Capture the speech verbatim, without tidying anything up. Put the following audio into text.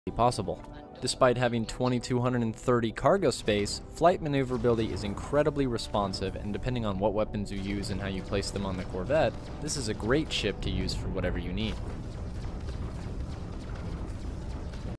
possible. Despite having two thousand two hundred thirty cargo space, flight maneuverability is incredibly responsive, and depending on what weapons you use and how you place them on the corvette, this is a great ship to use for whatever you need.